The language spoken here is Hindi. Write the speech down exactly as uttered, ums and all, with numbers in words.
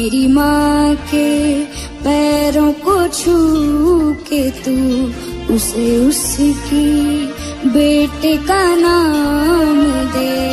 मेरी माँ के पैरों को छू के तू उसे उसकी बेटे का नाम दे।